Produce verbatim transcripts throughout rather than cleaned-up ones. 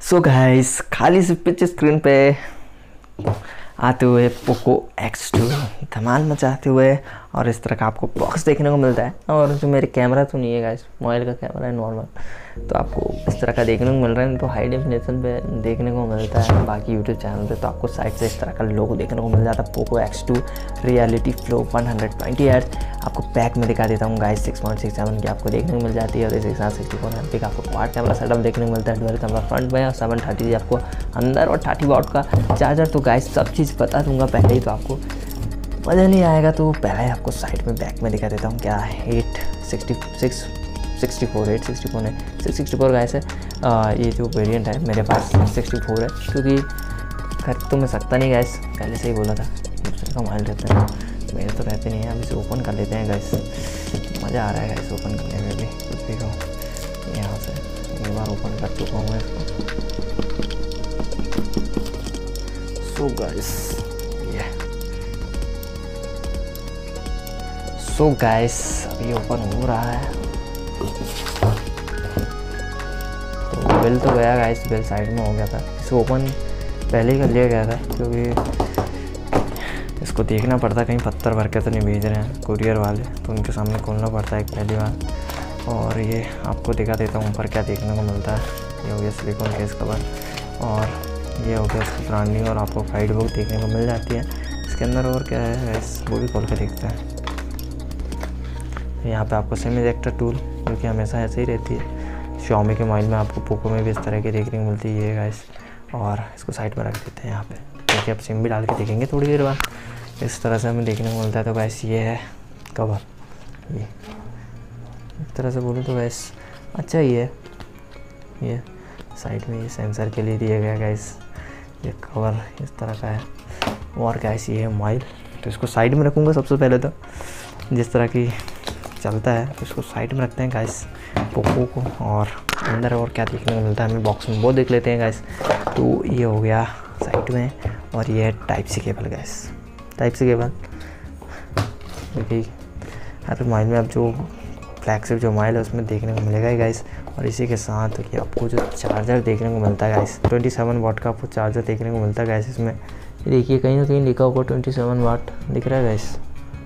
So guys, खाली से pitch screen पे आते हुए पोको एक्स टू धमाल मचाते हुए और इस तरह का आपको बॉक्स देखने को मिलता है। और जो मेरे कैमरा तो नहीं है गाइस, मोबाइल का कैमरा है नॉर्मल, तो आपको इस तरह का देखने को मिल रहा है। तो हाई डेफिनेशन पे देखने को मिलता है, बाकी यूट्यूब चैनल पे तो आपको साइड से इस तरह का लोगो देखने को मिल जाता है। Poco X two reality flow one hundred twenty hertz आपको पैक में दिखा देता हूँ guys. Six point six seven की आपको देखने को मिल जाती है और इसी के साथ सिक्सटी फोर एम पी का आपको क्वाड कैमरा सेटअप देखने को मिलता है। डुअल कैमरा फ्रंट में और सेवन थर्टी जी आपको अंदर और थर्टी वॉट का चार्जर। तो गाइस सब चीज़ बता दूंगा पहले ही, तो आपको मज़ा नहीं आएगा। तो पहले आपको साइड में बैक में दिखा देता हूँ क्या है। Eight sixty six sixty four eight sixty four है सिक्स सिक्सटी फोर गाइस है। आ, ये जो वेरिएंट है मेरे पास सिक्सटी फोर है, क्योंकि खरीद तो मैं सकता नहीं गाइस, पहले से ही बोला था। दूसरे का मोबाइल रहता है, मेरे तो रहते नहीं है। अभी से ओपन कर लेते हैं गाइस, मज़ा आ रहा है गाइस ओपन करने में भी। कुछ भी कहो, यहाँ से एक बार ओपन कर चुका हूँ मैं इसको। सो गाइस ये सो गाइस अभी ओपन हो रहा है। तो बिल तो गया गाइस, बिल साइड में हो गया था। इसे ओपन पहले ही कर लिया गया था, क्योंकि इसको देखना पड़ता कहीं पत्थर भर के तो नहीं भेज रहे हैं कुरियर वाले, तो उनके सामने खोलना पड़ता है पहली बार। और ये आपको दिखा देता हूँ ऊपर क्या देखने को मिलता है। ये हो गया सिलिकॉन केस कवर और ये हो गया उसकी ब्रांडिंग, और आपको गाइड बुक देखने को मिल जाती है इसके अंदर। और क्या है इस वो भी खोल के देखते हैं। यहाँ पे आपको सिम इजेक्टर टूल, जो कि हमेशा ऐसे ही रहती है Xiaomi के मोबाइल में, आपको पोको में भी इस तरह की देखने को मिलती है गाइस। और इसको साइड में रख देते हैं यहाँ पे, क्योंकि आप सिम भी डाल के देखेंगे थोड़ी देर बाद। इस तरह से हमें देखने को मिलता है। तो गाइस ये है कवर, ये इस तरह से बोलूँ तो गाइस अच्छा ही है। ये साइड में ये सेंसर के लिए दिया गया गाइस, ये कवर इस तरह का है। और गाइस ये है मोबाइल, तो इसको साइड में रखूँगा सबसे पहले। तो जिस तरह की चलता है तो इसको साइड में रखते हैं गाइस पोको को। और अंदर और क्या देखने को मिलता है हमें बॉक्स में वो देख लेते हैं गाइस। तो ये हो गया साइड में, और ये है type C cable guys. Type C cable क्योंकि हर मोबाइल में अब जो फ्लैगशिप जो मोबाइल है उसमें देखने को मिलेगा ही गाइस। और इसी के साथ ये आपको जो चार्जर देखने को मिलता है गाइस, ट्वेंटी सेवन वाट का आपको चार्जर देखने को मिलता है गाइस इसमें। देखिए कहीं ना कहीं लिखा होगा ट्वेंटी सेवन वाट दिख रहा है गाइस।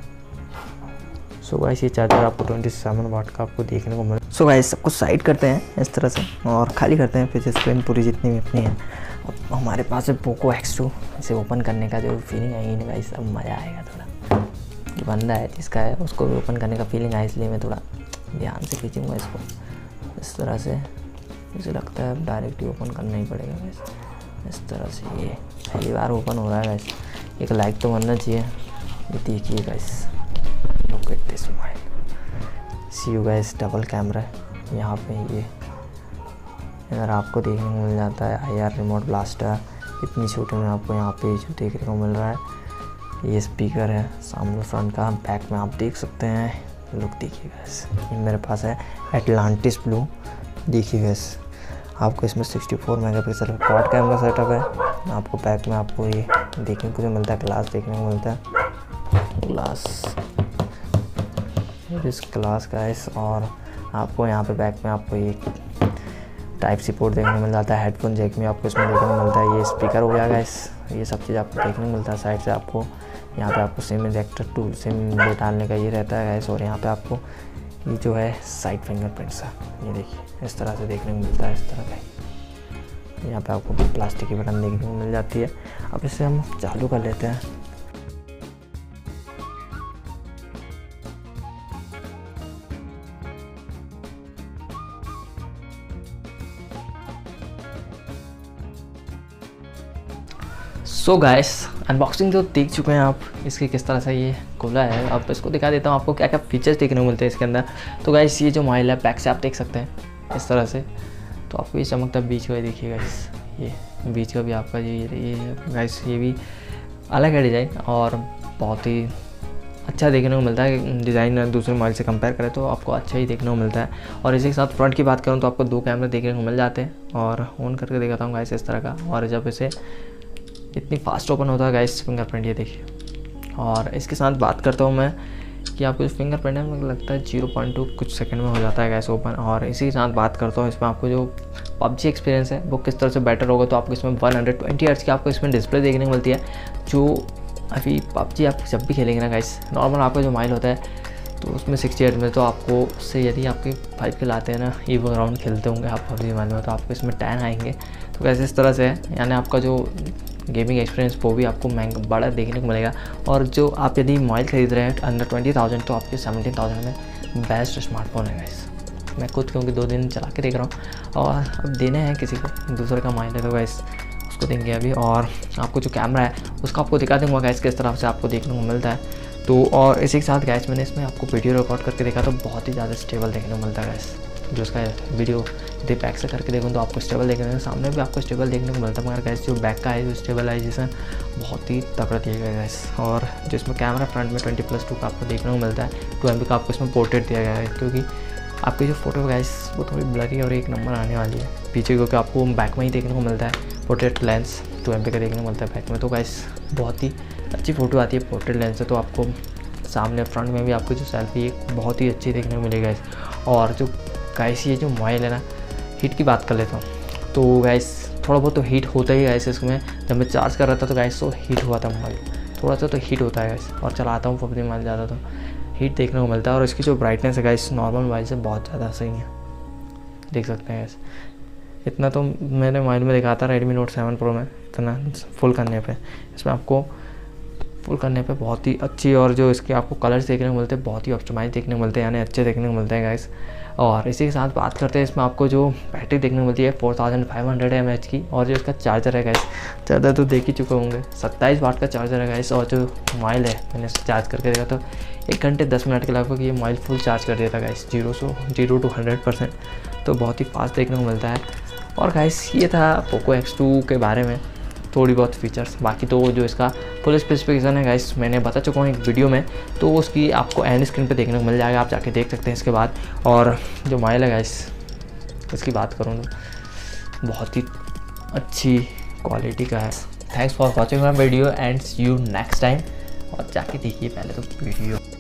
सो गाइस ये चार्जर आपको ट्वेंटी सेवन वाट का आपको देखने को मिले। सो गाइस सबको साइड करते हैं इस तरह से और खाली करते हैं, फिर स्क्रीन पूरी जितनी भी अपनी है। अब हमारे पास है पोको एक्स टू। इसे ओपन करने का जो फीलिंग आई ना गाइस, अब मज़ा आएगा थोड़ा। जो बंदा है जिसका है उसको भी ओपन करने का फीलिंग आया, इसलिए मैं थोड़ा ध्यान से खींचूँगा इसको इस तरह से। मुझे लगता है अब डायरेक्ट ही ओपन करना ही पड़ेगा गाइस, इस तरह से। ये पहली बार ओपन हो रहा है गाइस, एक लाइक तो बनना चाहिए। ये देखिए guys, look at this mobile, see you guys. Double camera है यहाँ पे, ये इधर आपको देखने को मिल जाता है आई आर रिमोट ब्लास्टर। इतनी छोटे में आपको यहाँ पे जो देखने को मिल रहा है। ये स्पीकर है सामने फ्रंट का, बैक में आप देख सकते हैं। लुक देखिए गाइस, ये मेरे पास है एटलांटिस ब्लू। देखिए गाइस आपको इसमें सिक्सटी फोर मेगापिक्सल का क्वाड कैमरा सेटअप है। आपको बैक में आपको ये देखने को जो मिलता है ग्लास देखने को मिलता है, ग्लास इस ग्लास गाइस। और आपको यहाँ पे बैक में आपको ये टाइप सी पोर्ट देखने को मिल जाता है। हेडफोन जैक में आपको इसमें देखने को मिलता है। ये स्पीकर हो गया गाइस, ये सब चीज़ आपको देखने को मिलता है। साइड से आपको यहाँ पे आपको सिम इजेक्टर टूल, सिम डालने का ये रहता है गाइस। और यहाँ पे आपको ये जो है साइड फिंगरप्रिंट्स है, ये देखिए इस तरह से देखने को मिलता है। इस तरह का यहाँ पे आपको प्लास्टिक की बटन देखने को मिल जाती है। अब इसे हम चालू कर लेते हैं। सो गाइस अनबॉक्सिंग जो देख चुके हैं आप, इसके किस तरह से ये खोला है। अब इसको दिखा देता हूँ आपको क्या क्या फीचर्स देखने को मिलते हैं इसके अंदर। तो गाइस ये जो मोबाइल है बैक से आप देख सकते हैं इस तरह से। तो आपको ये चमकता बीच का देखिए गाइस, ये बीच का भी आपका ये ये गाइस ये भी अलग है डिज़ाइन, और बहुत ही अच्छा देखने को मिलता है। डिज़ाइन दूसरे मोबाइल से कंपेयर करें तो आपको अच्छा ही देखने को मिलता है। और इसी के साथ फ्रंट की बात करूँ तो आपको दो कैमरे देखने को मिल जाते हैं। और ऑन करके दिखाता हूँ गाइस इस तरह का। और जब इसे इतनी फास्ट ओपन होता है गाइस फिंगरप्रिंट, ये देखिए। और इसके साथ बात करता हूँ मैं कि आपको जो फिंगरप्रिंट है मुझे लगता है जीरो पॉइंट टू कुछ सेकंड में हो जाता है गैस ओपन। और इसी के साथ बात करता हूँ इसमें आपको जो पबजी एक्सपीरियंस है वो किस तरह से बेटर होगा। तो आपको इसमें वन हंड्रेड ट्वेंटी हर्ट्ज की आपको इसमें डिस्प्ले देखने को मिलती है। जो अभी पबजी आप जब भी खेलेंगे ना गाइस, नॉर्मल आपका जो माइल होता है तो उसमें सिक्सटी एट में, तो आपको उससे यदि आपके फाइव के लाते हैं ना ईवो राउंड खेलते होंगे आप पबजी माइल में, तो आपको इसमें टेन आएंगे। तो कैसे इस तरह से है, यानी आपका जो गेमिंग एक्सपीरियंस वो भी आपको महंगा बड़ा देखने को मिलेगा। और जो आप यदि मोबाइल खरीद रहे हैं अंडर ट्वेंटी थाउजेंड तो आपके सेवनटीन थाउजेंड में बेस्ट स्मार्टफोन है गाइस। मैं खुद क्योंकि दो दिन चला के देख रहा हूँ और अब देने हैं किसी को दूसरे का मोबाइल है तो गाइस उसको देंगे अभी। और आपको जो कैमरा है उसका आपको दिखा दूँगा गाइस किस तरह से आपको देखने को मिलता है। तो और इसी के साथ गाइस मैंने इसमें आपको वीडियो रिकॉर्ड करके देखा तो बहुत ही ज़्यादा स्टेबल देखने को मिलता है गाइस। जो इसका वीडियो यदि बैक से करके देखूँ तो आपको स्टेबल देखने को, सामने भी आपको स्टेबल देखने को मिलता है, मगर गाइस जो बैक का है जो स्टेबलाइजेशन बहुत ही तगड़ा दिया गया है गाइस। और जो इसमें कैमरा फ्रंट में ट्वेंटी प्लस टू का आपको देखने को मिलता है, टू एम पी का आपको इसमें पोर्ट्रेट दिया गया है, क्योंकि आपकी जो फोटो गाइस वो थोड़ी ब्लरी और एक नंबर आने वाली है पीछे, क्योंकि आपको बैक में ही देखने को मिलता है portrait lens two M P का देखने को मिलता है बैक में। तो गाइस बहुत ही अच्छी फ़ोटो आती है पोर्ट्रेट लेंस से। तो आपको सामने फ्रंट में भी आपको जो सेल्फी एक बहुत ही अच्छी देखने को मिलेगी गाइस। और जो गाइस ये जो मोबाइल है ना, हीट की बात कर लेता हूँ तो गाइस थोड़ा बहुत तो हीट होता ही गाइस इसमें। जब मैं चार्ज कर रहा था तो गाइस तो हीट हुआ था मोबाइल, थोड़ा सा तो हीट होता है गाइस। और चलाता हूँ पबजी मोबाइल ज़्यादा तो हीट देखने को मिलता है। और इसकी जो ब्राइटनेस है गाइस नॉर्मल मोबाइल से बहुत ज़्यादा सही है, देख सकते हैं गाइस। इतना तो मैंने मोबाइल में देखा था रेडमी नोट सेवन प्रो में, इतना फुल करने पे इसमें आपको फुल करने पे बहुत ही अच्छी, और जो इसके आपको कलर्स देखने को मिलते हैं बहुत ही ऑप्टिमाइज देखने को मिलते हैं, यानी अच्छे देखने को मिलते हैं गाइस। और इसी के साथ बात करते हैं इसमें आपको जो बैटरी देखने को मिलती है four thousand five hundred M H की। और जो इसका चार्जर है गाइस, चार्जर तो देख ही चुके होंगे, सत्ताईस वाट का चार्जर है गाइस। और जो मोबाइल है मैंने चार्ज करके देखा तो एक घंटे दस मिनट के लगभग ये मोबाइल फुल चार्ज कर देता guys, zero so zero to hundred percent. तो बहुत ही फास्ट देखने को मिलता है। और गाइस ये था पोको एक्स टू के बारे में थोड़ी बहुत फीचर्स। बाकी तो जो इसका फुल स्पेसिफिकेशन है गाइस मैंने बता चुका हूँ एक वीडियो में, तो उसकी आपको एंड स्क्रीन पे देखने को मिल जाएगा, आप जाके देख सकते हैं इसके बाद। और जो मोबाइल है गाइस इसकी बात करूँ तो बहुत ही अच्छी क्वालिटी का है। Thanks for watching my video and see you next time. और जाके देखिए पहले तो वीडियो।